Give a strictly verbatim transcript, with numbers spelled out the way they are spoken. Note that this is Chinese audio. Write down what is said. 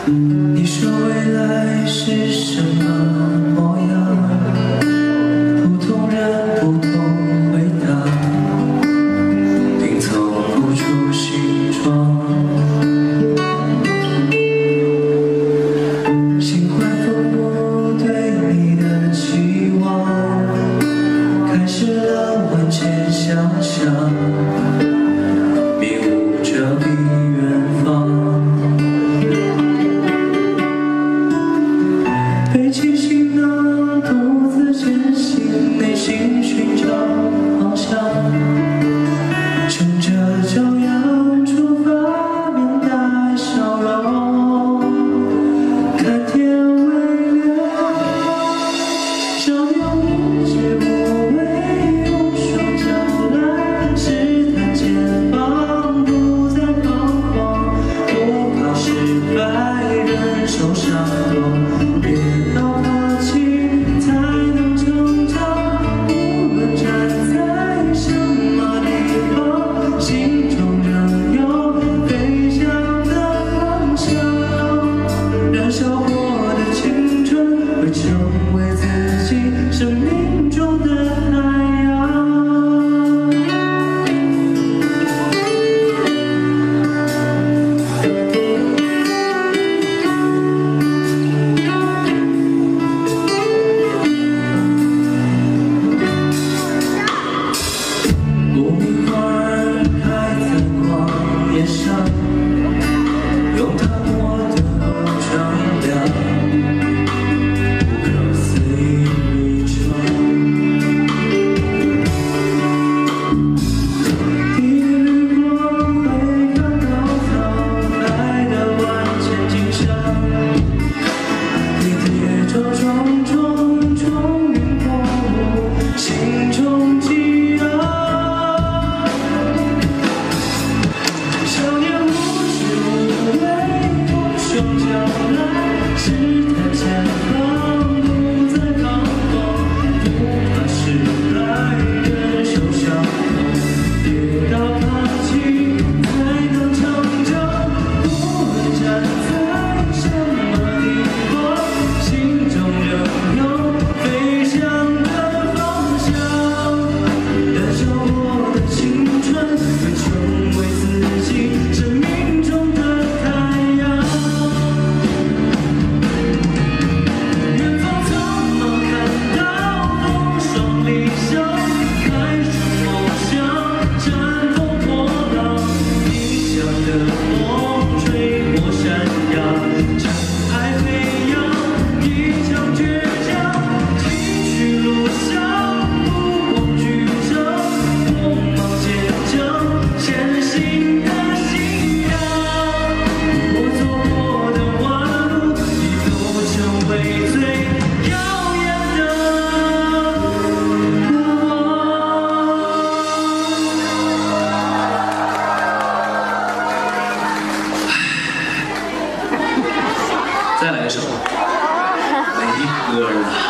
你说未来是什么模样？不同人不同回答，拼凑不出形状。心怀父母对你的期望，开始了万千想象，迷雾遮蔽远方。 背起行囊，独自前行，内心寻找方向。乘着骄阳出发，面带笑容，看天微亮。少年无知无畏，用双脚来试探前方，不再彷徨，不怕失败，忍受伤痛。 生命中的海洋，无名花儿开在旷野上，用它我的丈量。 再来一首，没歌了。